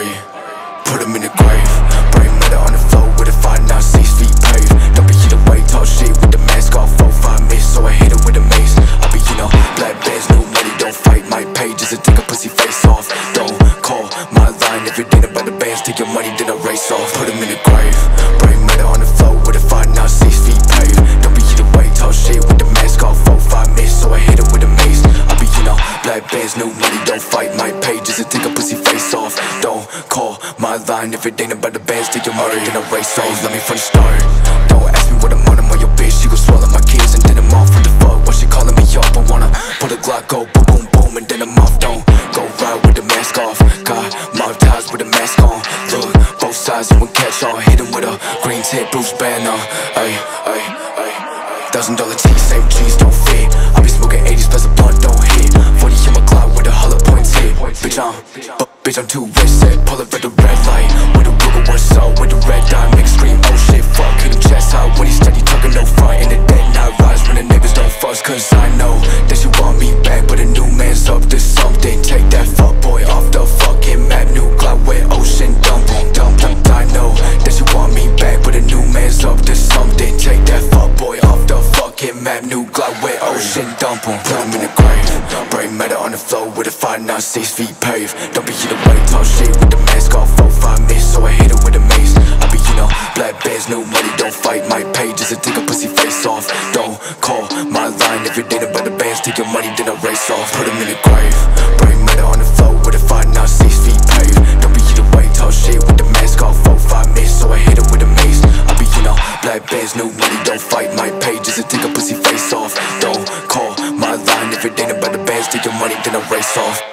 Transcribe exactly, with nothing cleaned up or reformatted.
Ari, put him in the grave. Brain matter on the floor with a five nine six feet paved. Don't be here to wait, talk shit with the mask off. Four five miss, so I hit it with a mace. I be, you know, black bands, new money, don't fight. My pages and take a pussy face off. Don't call my line if it ain't about the bands. Take your money, then I race off. Put him in the grave. Brain matter on the floor with a five nine six feet paved. Don't be here to wait, talk shit with the mask off. Four five miss, so I hit it with a mace. I be, you know, black bands, new money, don't fight. My pages and take a pussy face off. Don't call my line if it ain't about the bands. Take your money, then I race off. Let me from the start. Don't ask me what I'm on, I'm on your bitch. She gon' swallow my kids and then I'm off. What the fuck, why she calling me up? I wanna put a Glock, go boom, boom, boom, and then I'm off. Don't go ride with the mask off. Got mob ties with the mask on. Look, both sides, you won't catch on. Hit him with a green tip, Bruce Banner. Ay, ay, ay. Thousand dollar cheese, same cheese, don't fit. I be smoking eighties plus a blunt, don't hit. Forty in my clock with a hollow point tip. Bitch, I'm, but bitch, I'm too rich, set. Pull up at the red light. With a Google, what's up? With the red dot, make scream, oh shit, fuck. Hit him chest out when he steady talking, no front. In the dead, not rise when the niggas don't fuss. Cause I know that she want me back, but a new man's up to something. Take that fuck boy off the fucking map. New Glock with ocean dump, dump, dump. I know that she want me back, but a new man's up to something. Take that fuck boy off the fucking map. New Glock with ocean dump, put him in the grave. Brain matter on the floor with a five nine six feet paved. Don't be here to wait, talk shit with the mask off. Four five miss, so I hit it with a mace. I be, you know, black bands, new money, don't fight. My pages and take a pussy face off. Don't call my line if it ain't about the bands. Take your money, then I race off. Put him in the grave. Brain matter on the floor with a five nine six feet paved. Don't be here to wait, talk shit with the mask off. Four five miss, so I hit it with a mace. I be, you know, black bands, new money, don't fight. My pages and take a pussy face off. Don't call my line if it ain't about the bands. Take your money, then I race off.